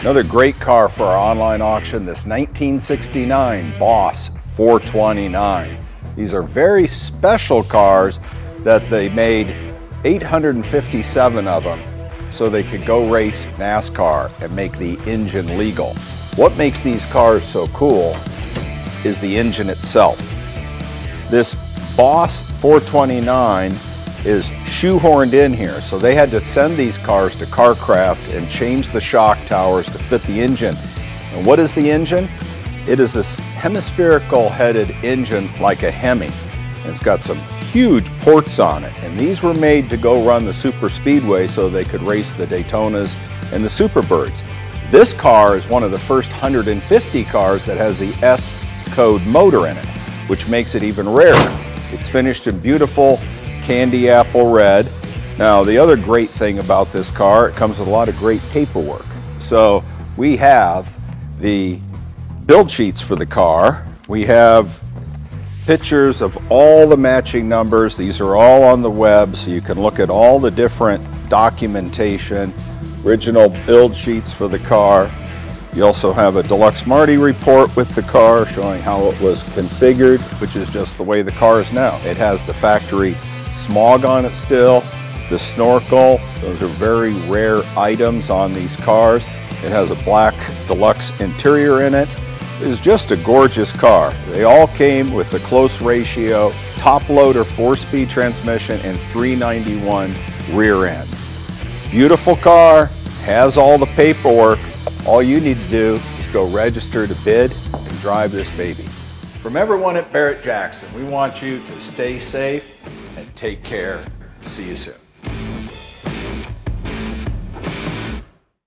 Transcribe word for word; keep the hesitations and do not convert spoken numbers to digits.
Another great car for our online auction, this nineteen sixty-nine Boss four twenty-nine. These are very special cars that they made eight hundred fifty-seven of them so they could go race NASCAR and make the engine legal. What makes these cars so cool is the engine itself. This Boss four twenty-nine is shoehorned in here, so they had to send these cars to Kar Kraft and change the shock towers to fit the engine. And what is the engine? It is this hemispherical headed engine like a Hemi. And it's got some huge ports on it, and these were made to go run the super speedway so they could race the Daytonas and the Superbirds. This car is one of the first one hundred fifty cars that has the S code motor in it, which makes it even rarer. It's finished in beautiful candy apple red. Now, the other great thing about this car, it comes with a lot of great paperwork. So we have the build sheets for the car. We have pictures of all the matching numbers. These are all on the web, so you can look at all the different documentation, original build sheets for the car. You also have a Deluxe Marti Report with the car showing how it was configured, which is just the way the car is now. It has the factory smog on it still, the snorkel. Those are very rare items on these cars. It has a black deluxe interior in it. It is just a gorgeous car. They all came with the close ratio, top loader four-speed transmission and three ninety-one rear end. Beautiful car, has all the paperwork. All you need to do is go register to bid and drive this baby. From everyone at Barrett-Jackson, we want you to stay safe and take care. See you soon.